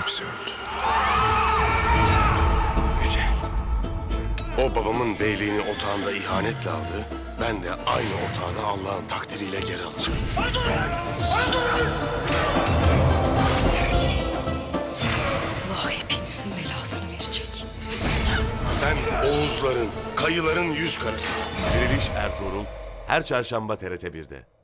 hepsi öldü. Güzel. O babamın beyliğini otağında ihanetle aldı. Ben de aynı otağı da Allah'ın takdiriyle geri alacağım. Allah hepinizin belasını verecek. Sen Oğuzların, Kayıların yüz karası. Diriliş Ertuğrul her çarşamba TRT 1'de.